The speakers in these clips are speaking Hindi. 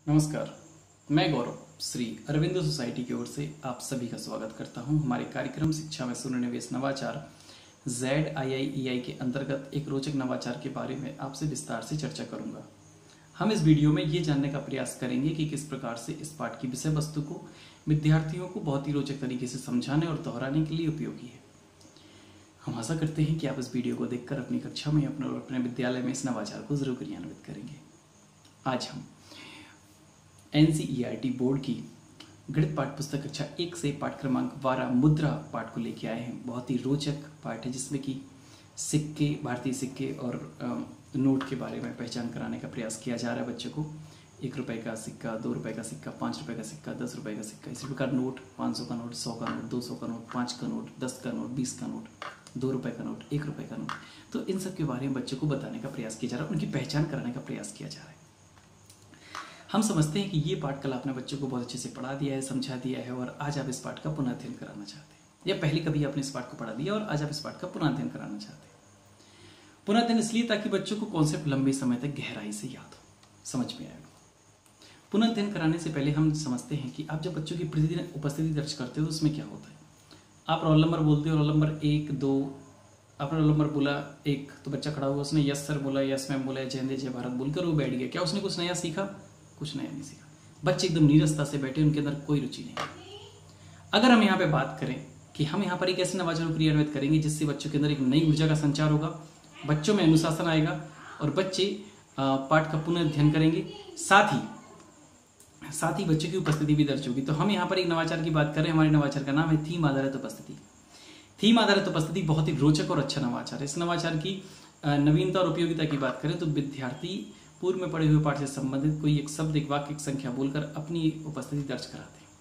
नमस्कार, मैं गौरव श्री अरविंदो सोसाइटी की ओर से आप सभी का स्वागत करता हूं। हमारे कार्यक्रम शिक्षा में शून्य निवेश नवाचार ZIIEI के अंतर्गत एक रोचक नवाचार के बारे में आपसे विस्तार से चर्चा करूंगा। हम इस वीडियो में ये जानने का प्रयास करेंगे कि किस प्रकार से इस पाठ की विषय वस्तु को विद्यार्थियों को बहुत ही रोचक तरीके से समझाने और दोहराने के लिए उपयोगी है। हम आशा करते हैं कि आप इस वीडियो को देखकर अपनी कक्षा में अपने विद्यालय में इस नवाचार को जरूर क्रियान्वित करेंगे। आज हम NCERT बोर्ड की गणित पाठ पुस्तक कक्षा 1 से पाठ क्रमांक 12 मुद्रा पाठ को लेके आए हैं। बहुत ही रोचक पाठ है जिसमें कि सिक्के, भारतीय सिक्के और नोट के बारे में पहचान कराने का प्रयास किया जा रहा है बच्चों को। 1 रुपए का सिक्का, 2 रुपए का सिक्का, 5 रुपए का सिक्का, 10 रुपए का सिक्का, इसी प्रकार नोट, 500 का नोट, 100 का नोट, 200 का नोट, 5 का नोट, 10 का नोट, 20 का नोट, 2 रुपए का नोट, 1 रुपए का नोट। तो इन सब के बारे में बच्चों को बताने का प्रयास किया जा रहा है, उनकी पहचान कराने का प्रयास किया जा रहा है। हम समझते हैं कि ये पाठ कल आपने बच्चों को बहुत अच्छे से पढ़ा दिया है, समझा दिया है और आज आप इस पाठ का पुनः अध्ययन कराना चाहते हैं, या पहले कभी आपने इस पाठ को पढ़ा दिया और आज आप इस पाठ का पुनः अध्ययन कराना चाहते हैं। पुनः अध्ययन इसलिए ताकि बच्चों को कॉन्सेप्ट लंबे समय तक गहराई से याद हो, समझ में आएगा। पुनः अध्ययन कराने से पहले हम समझते हैं कि आप जब बच्चों की प्रतिदिन उपस्थिति दर्ज करते हो तो उसमें क्या होता है। आप रोल नंबर बोलते हो, रोल नंबर 1, 2, आपने रोल नंबर बोला 1 तो बच्चा खड़ा हुआ, उसने यस सर बोला, यस मैम बोला, जय हिंद जय भारत बोलकर वो बैठ गया। क्या उसने कुछ नया सीखा? कुछ नया नहीं सीखा। बच्चे एकदम नीरसता से बैठे, उनके अंदर कोई रुचि नहीं। अगर हम यहाँ पे बात करें कि हम यहाँ पर एक ऐसे नवाचार को क्रियान्वित करेंगे जिससे बच्चों के अंदर एक नई ऊर्जा का संचार होगा, बच्चों में अनुशासन आएगा और बच्चे पाठ का पुनः अध्ययन करेंगे, साथ ही बच्चों की उपस्थिति भी दर्ज होगी। तो हम यहाँ पर एक नवाचार की बात करें, हमारे नवाचार का नाम है थीम आधारित उपस्थिति। थीम आधारित उपस्थिति बहुत ही रोचक और अच्छा नवाचार है। इस नवाचार की नवीनता और उपयोगिता की बात करें तो विद्यार्थी पूर्व में पढ़े हुए पाठ से संबंधित कोई एक शब्द, एक वाक्य, एक संख्या बोलकर अपनी उपस्थिति दर्ज कराते हैं।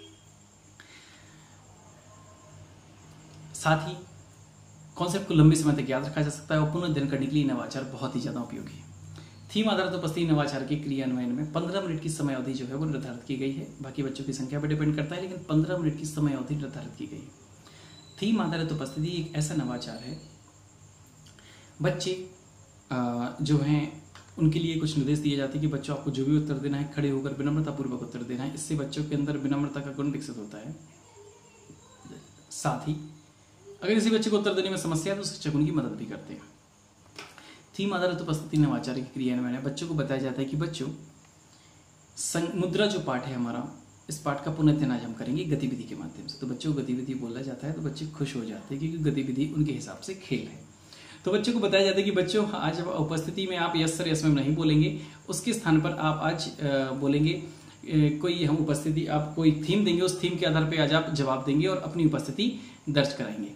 साथ ही कॉन्सेप्ट को लंबे समय तक याद रखा जा सकता है और पुनः अध्ययन करने के लिए नवाचार बहुत ही ज्यादा उपयोगी है। थीम आधारित उपस्थिति नवाचार के क्रियान्वयन में 15 मिनट की समय अवधि जो है वो निर्धारित की गई है। बाकी बच्चों की संख्या पर डिपेंड करता है, लेकिन 15 मिनट की समय अवधि निर्धारित की गई है। थीम आधारित उपस्थिति एक ऐसा नवाचार है, बच्चे जो हैं उनके लिए कुछ निर्देश दिए जाते हैं कि बच्चों आपको जो भी उत्तर देना है खड़े होकर विनम्रतापूर्वक उत्तर देना है। इससे बच्चों के अंदर विनम्रता का गुण विकसित होता है। साथ ही अगर किसी बच्चे को उत्तर देने में समस्या है तो शिक्षक उनकी मदद भी करते हैं। थीम आधारित उपस्थिति नवाचार की क्रियान्वयन में बच्चों को बताया जाता है कि बच्चों मुद्रा जो पाठ है हमारा, इस पाठ का पुनः अध्ययन आज हम करेंगे गतिविधि के माध्यम से। तो बच्चों को गतिविधि बोला जाता है तो बच्चे खुश हो जाते हैं क्योंकि गतिविधि उनके हिसाब से खेल है। तो बच्चों को बताया जाता है कि बच्चों आज उपस्थिति में आप यस सर यस मैम नहीं बोलेंगे, उसके स्थान पर आप आज बोलेंगे कोई हम उपस्थिति, आप कोई थीम देंगे, उस थीम के आधार पर आज आप जवाब देंगे और अपनी उपस्थिति दर्ज कराएंगे।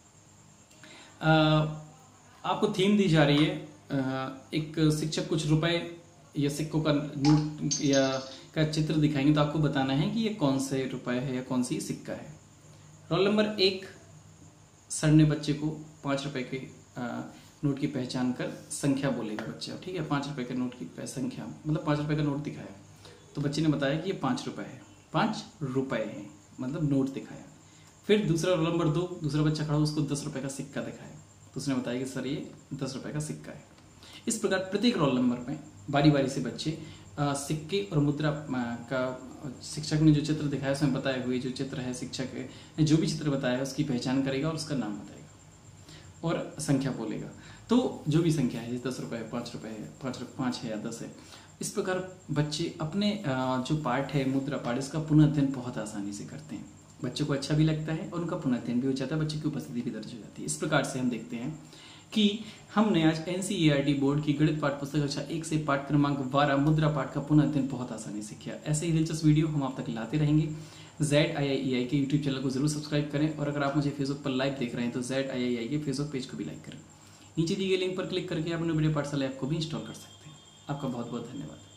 आपको थीम दी जा रही है, एक शिक्षक कुछ रुपए या सिक्कों का नोट या का चित्र दिखाएंगे तो आपको बताना है कि ये कौन से रुपए है या कौन सी सिक्का है। रोल नंबर 1 सर ने बच्चे को 5 रुपए के नोट की पहचान कर संख्या बोलेगा बच्चा, ठीक है। 5 रुपए के नोट की संख्या मतलब 5 रुपए का नोट दिखाया तो बच्चे ने बताया कि ये 5 रुपए है, 5 रुपए है मतलब नोट दिखाया। फिर दूसरा रोल नंबर 2, दूसरा बच्चा खड़ा, उसको 10 रुपए का सिक्का दिखाया तो उसने बताया कि सर ये 10 रुपए का सिक्का है। इस प्रकार प्रत्येक रोल नंबर में बारी बारी से बच्चे सिक्के और मुद्रा का शिक्षक ने जो चित्र दिखाया उसमें बताए हुए जो चित्र है, शिक्षक ने जो भी चित्र बताया है उसकी पहचान करेगा और उसका नाम बताएगा और संख्या बोलेगा। तो जो भी संख्या है, 10 रुपए है, 5 रुपए है, 5 है या 10 है, इस प्रकार बच्चे अपने जो पाठ है मुद्रा पाठ, इसका पुनः अध्ययन बहुत आसानी से करते हैं। बच्चों को अच्छा भी लगता है और उनका पुनः अध्ययन भी हो जाता है, बच्चे की उपस्थिति भी दर्ज हो जाती है। इस प्रकार से हम देखते हैं कि हमने आज NCERT बोर्ड की गणित पाठ पुस्तक कक्षा 1 से पाठ क्रमांक 12 मुद्रा पाठ का पुनः अध्ययन बहुत आसानी से किया। ऐसे ही दिलचस्प वीडियो हम आप तक लाते रहेंगे। ZIIEI के YouTube चैनल को जरूर सब्सक्राइब करें और अगर आप मुझे फेसबुक पर लाइव देख रहे हैं तो ZIIEI के फेसबुक पेज को भी लाइक करें। नीचे दिए गए लिंक पर क्लिक करके आप अपने वीडियो पाठशाला ऐप को भी इंस्टॉल कर सकते हैं। आपका बहुत बहुत धन्यवाद।